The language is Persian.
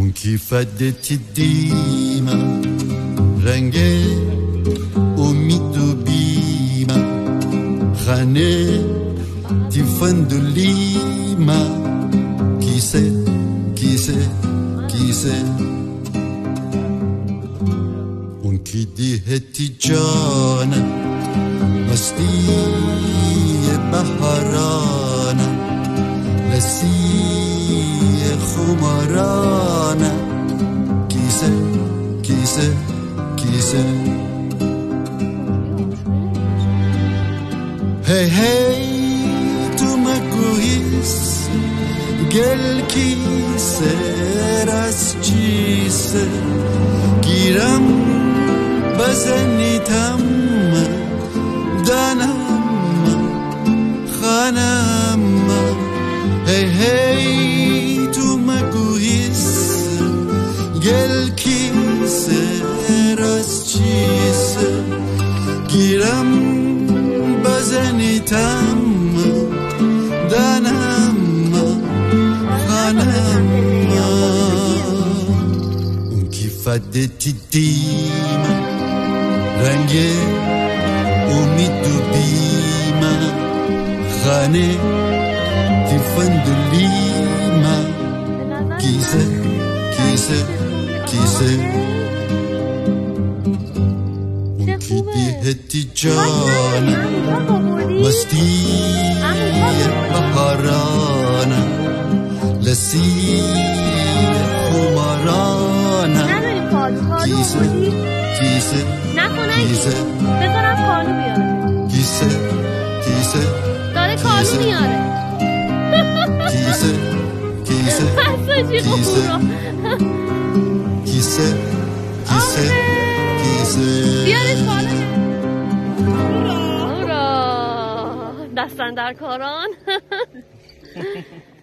اون کیفت دیمه رنگ امید و بیمه خانه تفندلیمه کیسه کیسه کیسه اون کی دیهتی جانه مستی بهارانه لسی خمارانه کیسه کیسه کیسه هی هی تو مگویس گل کیسه راست چیسه گیرم بزنیتم دانم خانم هی هی تو مگویس گل کیسه راست چیسه گیرم بزنیتم دانم خانم اون کیفت دیمه رنگ امید و بیمه خانه تفندلیمه کیسه کیسه کیسه اون کی دیهتی جانه مستی بهارانه لسی خمارانه کیسه کیسه کیسه بذارم کالو بیاره کیسه کیسه داره کالو میاره کیسه کیسه کیسه کیسه کیسه کیسه بیارش بالا هورا دستن در کاران